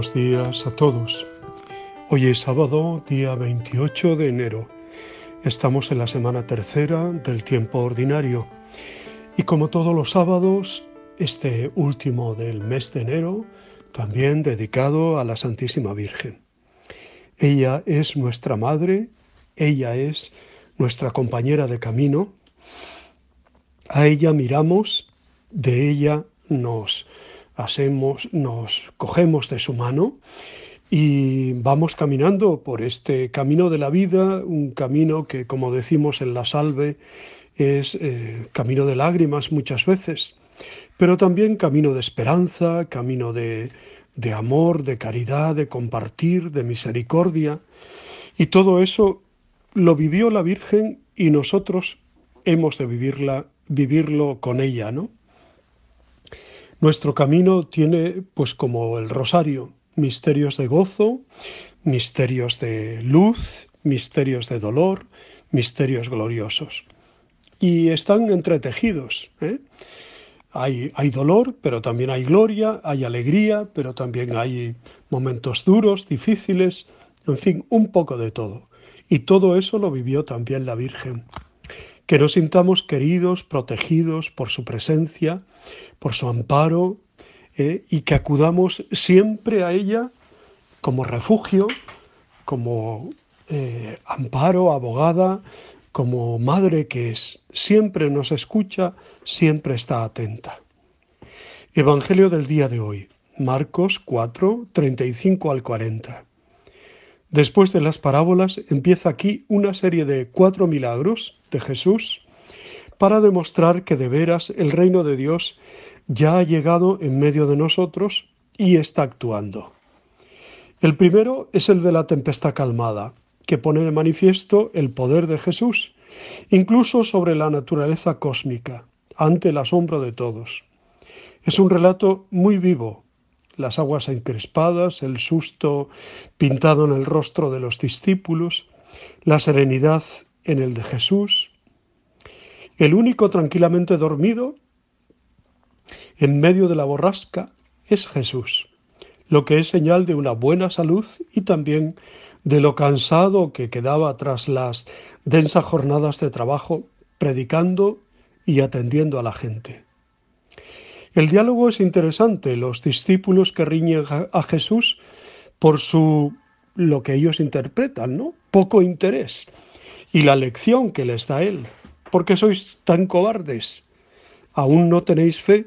Buenos días a todos. Hoy es sábado, día 28 de enero. Estamos en la semana tercera del tiempo ordinario. Y como todos los sábados, este último del mes de enero, también dedicado a la Santísima Virgen. Ella es nuestra madre, ella es nuestra compañera de camino. A ella miramos, de ella nos cogemos de su mano y vamos caminando por este camino de la vida, un camino que, como decimos en la Salve, es camino de lágrimas muchas veces, pero también camino de esperanza, camino de amor, de caridad, de compartir, de misericordia. Y todo eso lo vivió la Virgen y nosotros hemos de vivirlo con ella, ¿no? Nuestro camino tiene, pues como el rosario, misterios de gozo, misterios de luz, misterios de dolor, misterios gloriosos. Y están entretejidos, ¿eh? Hay dolor, pero también hay gloria, hay alegría, pero también hay momentos duros, difíciles, en fin, un poco de todo. Y todo eso lo vivió también la Virgen. Que nos sintamos queridos, protegidos por su presencia, por su amparo, y que acudamos siempre a ella como refugio, como amparo, abogada, como madre que es. Siempre nos escucha, siempre está atenta. Evangelio del día de hoy, Marcos 4, 35 al 40. Después de las parábolas empieza aquí una serie de 4 milagros de Jesús para demostrar que de veras el reino de Dios ya ha llegado en medio de nosotros y está actuando. El primero es el de la tempestad calmada, que pone de manifiesto el poder de Jesús, incluso sobre la naturaleza cósmica, ante el asombro de todos. Es un relato muy vivo. Las aguas encrespadas, el susto pintado en el rostro de los discípulos, la serenidad en el de Jesús. El único tranquilamente dormido en medio de la borrasca es Jesús, lo que es señal de una buena salud y también de lo cansado que quedaba tras las densas jornadas de trabajo, predicando y atendiendo a la gente. El diálogo es interesante. Los discípulos que riñen a Jesús por lo que ellos interpretan, ¿no? Poco interés. Y la lección que les da él. ¿Por qué sois tan cobardes? ¿Aún no tenéis fe?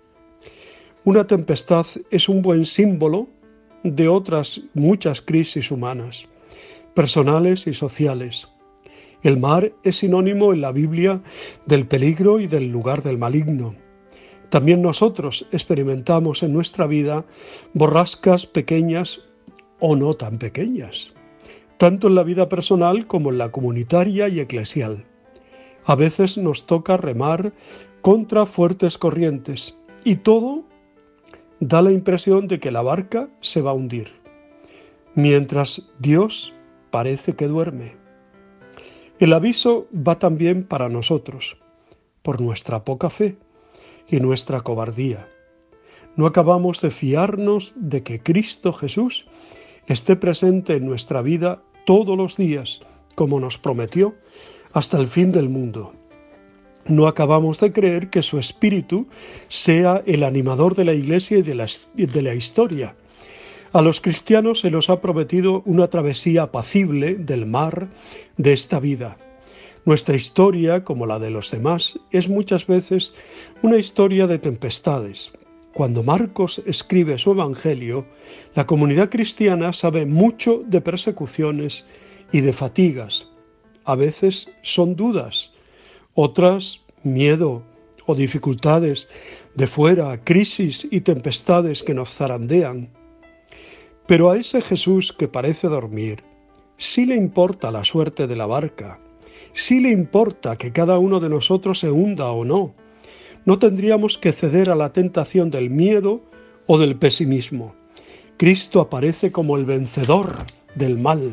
Una tempestad es un buen símbolo de otras muchas crisis humanas, personales y sociales. El mar es sinónimo en la Biblia del peligro y del lugar del maligno. También nosotros experimentamos en nuestra vida borrascas pequeñas o no tan pequeñas, tanto en la vida personal como en la comunitaria y eclesial. A veces nos toca remar contra fuertes corrientes y todo da la impresión de que la barca se va a hundir, mientras Dios parece que duerme. El aviso va también para nosotros, por nuestra poca fe y nuestra cobardía. No acabamos de fiarnos de que Cristo Jesús esté presente en nuestra vida todos los días, como nos prometió, hasta el fin del mundo. No acabamos de creer que su Espíritu sea el animador de la Iglesia y de la historia. A los cristianos se nos ha prometido una travesía apacible del mar de esta vida. Nuestra historia, como la de los demás, es muchas veces una historia de tempestades. Cuando Marcos escribe su Evangelio, la comunidad cristiana sabe mucho de persecuciones y de fatigas. A veces son dudas, otras miedo o dificultades de fuera, crisis y tempestades que nos zarandean. Pero a ese Jesús que parece dormir, sí le importa la suerte de la barca, sí le importa que cada uno de nosotros se hunda o no. No tendríamos que ceder a la tentación del miedo o del pesimismo. Cristo aparece como el vencedor del mal.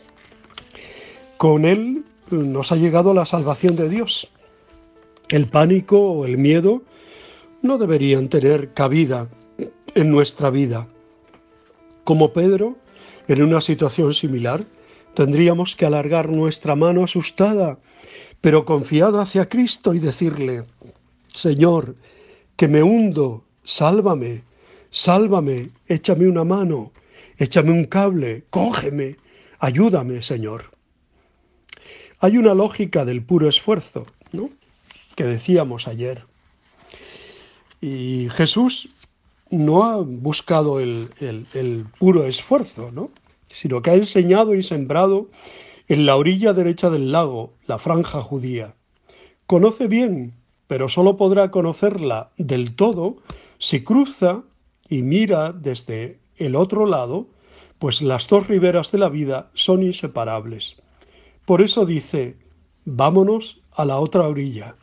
Con él nos ha llegado la salvación de Dios. El pánico o el miedo no deberían tener cabida en nuestra vida. Como Pedro, en una situación similar, tendríamos que alargar nuestra mano asustada, pero confiada hacia Cristo y decirle: Señor, que me hundo, sálvame, sálvame, échame una mano, échame un cable, cógeme, ayúdame, Señor. Hay una lógica del puro esfuerzo, ¿no?, que decíamos ayer. Y Jesús no ha buscado el puro esfuerzo, ¿no?, sino que ha enseñado y sembrado en la orilla derecha del lago, la franja judía. Conoce bien, pero solo podrá conocerla del todo si cruza y mira desde el otro lado, pues las dos riberas de la vida son inseparables. Por eso dice: vámonos a la otra orilla.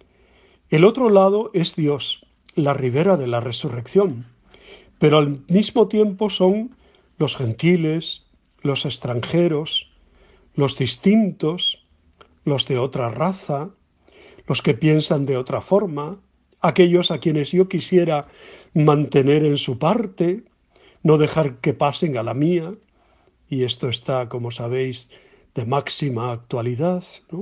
El otro lado es Dios, la ribera de la resurrección, pero al mismo tiempo son los gentiles, los extranjeros, los distintos, los de otra raza, los que piensan de otra forma, aquellos a quienes yo quisiera mantener en su parte, no dejar que pasen a la mía, y esto está, como sabéis, de máxima actualidad, ¿no?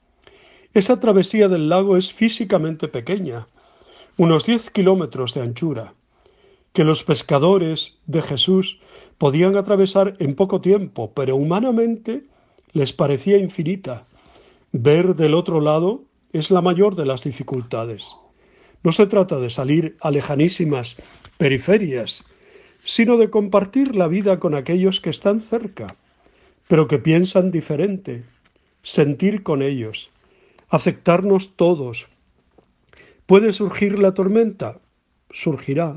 Esa travesía del lago es físicamente pequeña, unos 10 kilómetros de anchura, que los pescadores de Jesús podían atravesar en poco tiempo, pero humanamente les parecía infinita. Ver del otro lado es la mayor de las dificultades. No se trata de salir a lejanísimas periferias, sino de compartir la vida con aquellos que están cerca, pero que piensan diferente, sentir con ellos, aceptarnos todos. ¿Puede surgir la tormenta? Surgirá.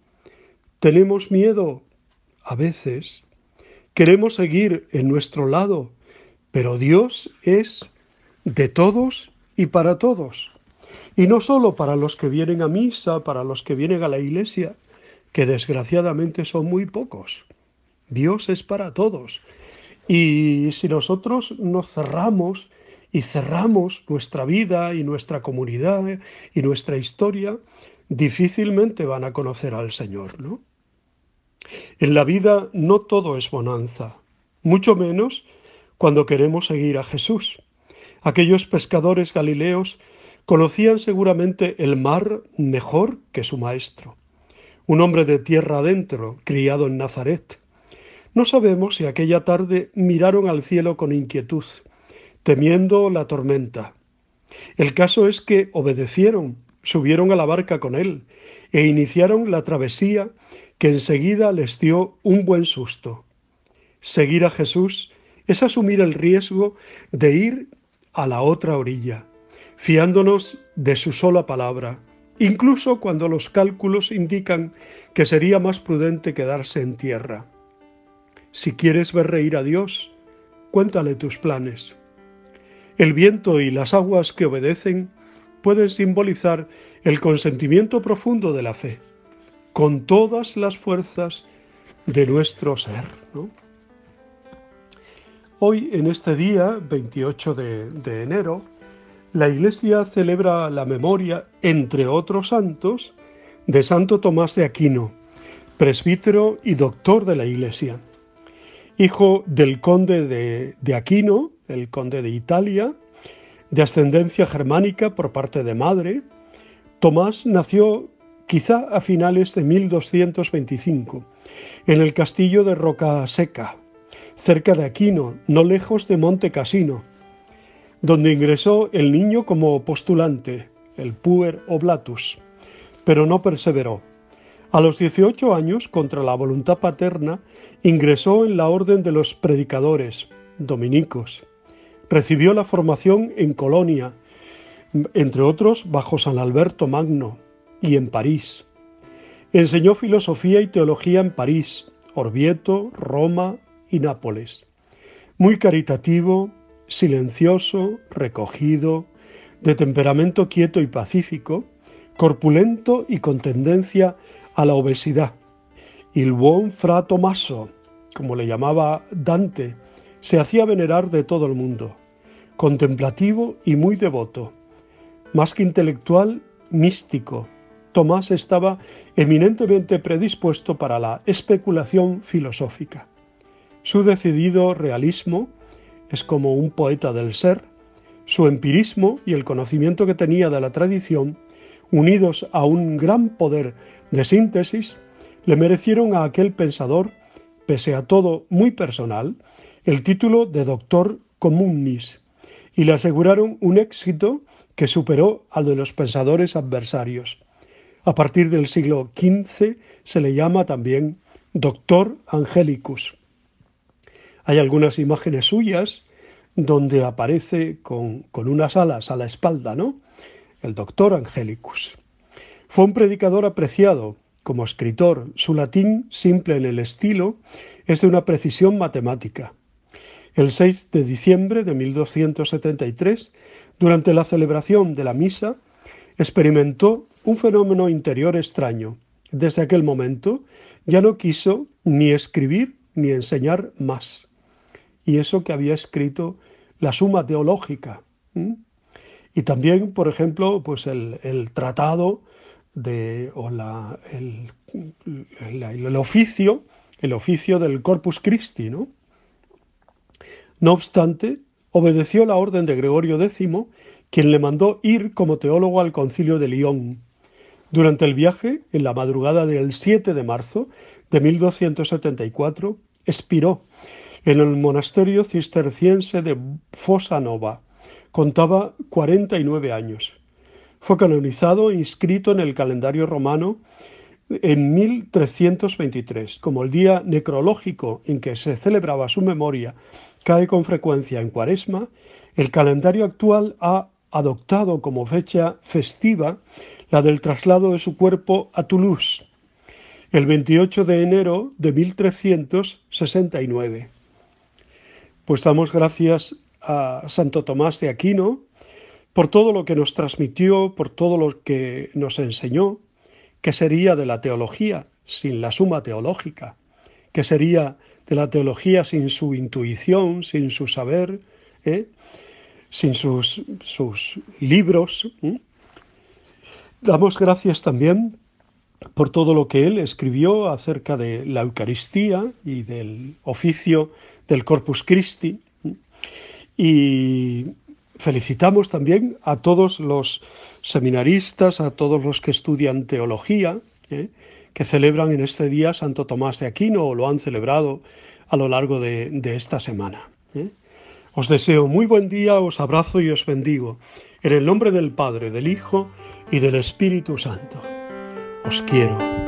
¿Tenemos miedo? A veces. Queremos seguir en nuestro lado, pero Dios es de todos y para todos. Y no solo para los que vienen a misa, para los que vienen a la iglesia, que desgraciadamente son muy pocos. Dios es para todos. Y si nosotros nos cerramos y cerramos nuestra vida y nuestra comunidad y nuestra historia, difícilmente van a conocer al Señor, ¿no? En la vida no todo es bonanza, mucho menos cuando queremos seguir a Jesús. Aquellos pescadores galileos conocían seguramente el mar mejor que su maestro, un hombre de tierra adentro, criado en Nazaret. No sabemos si aquella tarde miraron al cielo con inquietud, temiendo la tormenta. El caso es que obedecieron, subieron a la barca con él e iniciaron la travesía que enseguida les dio un buen susto. Seguir a Jesús es asumir el riesgo de ir a la otra orilla, fiándonos de su sola palabra, incluso cuando los cálculos indican que sería más prudente quedarse en tierra. Si quieres ver reír a Dios, cuéntale tus planes. El viento y las aguas que obedecen pueden simbolizar el consentimiento profundo de la fe, con todas las fuerzas de nuestro ser, ¿no? Hoy, en este día, 28 de enero, la Iglesia celebra la memoria, entre otros santos, de Santo Tomás de Aquino, presbítero y doctor de la Iglesia. Hijo del conde de Aquino, el conde de Italia, de ascendencia germánica por parte de madre, Tomás nació quizá a finales de 1225, en el castillo de Rocaseca, cerca de Aquino, no lejos de Monte Cassino, donde ingresó el niño como postulante, el puer oblatus, pero no perseveró. A los 18 años, contra la voluntad paterna, ingresó en la orden de los predicadores, dominicos. Recibió la formación en Colonia, entre otros bajo San Alberto Magno, y en París. Enseñó filosofía y teología en París, Orvieto, Roma y Nápoles. Muy caritativo, silencioso, recogido, de temperamento quieto y pacífico, corpulento y con tendencia a la obesidad. Il buon fra Tommaso, como le llamaba Dante, se hacía venerar de todo el mundo, contemplativo y muy devoto, más que intelectual, místico, Tomás estaba eminentemente predispuesto para la especulación filosófica. Su decidido realismo es como un poeta del ser. Su empirismo y el conocimiento que tenía de la tradición, unidos a un gran poder de síntesis, le merecieron a aquel pensador, pese a todo muy personal, el título de doctor communis, y le aseguraron un éxito que superó al de los pensadores adversarios. A partir del siglo XV se le llama también doctor angelicus. Hay algunas imágenes suyas donde aparece con unas alas a la espalda, ¿no? El doctor angelicus. Fue un predicador apreciado como escritor. Su latín, simple en el estilo, es de una precisión matemática. El 6 de diciembre de 1273, durante la celebración de la misa, experimentó un fenómeno interior extraño. Desde aquel momento ya no quiso ni escribir ni enseñar más. Y eso que había escrito la Suma Teológica. Y también, por ejemplo, pues el tratado el oficio del Corpus Christi, ¿no? No obstante, obedeció la orden de Gregorio X, quien le mandó ir como teólogo al Concilio de Lyon. Durante el viaje, en la madrugada del 7 de marzo de 1274, expiró en el monasterio cisterciense de Fossa Nova. Contaba 49 años. Fue canonizado e inscrito en el calendario romano en 1323. Como el día necrológico en que se celebraba su memoria cae con frecuencia en Cuaresma, el calendario actual ha adoptado como fecha festiva la del traslado de su cuerpo a Toulouse, el 28 de enero de 1369. Pues damos gracias a Santo Tomás de Aquino por todo lo que nos transmitió, por todo lo que nos enseñó. ¿Qué sería de la teología sin la Suma Teológica? ¿Qué sería de la teología sin su intuición, sin su saber, sin sus libros? Damos gracias también por todo lo que él escribió acerca de la Eucaristía y del oficio del Corpus Christi. Y felicitamos también a todos los seminaristas, a todos los que estudian teología, que celebran en este día Santo Tomás de Aquino o lo han celebrado a lo largo de esta semana. Os deseo muy buen día, os abrazo y os bendigo. En el nombre del Padre, del Hijo y del Espíritu Santo. Os quiero.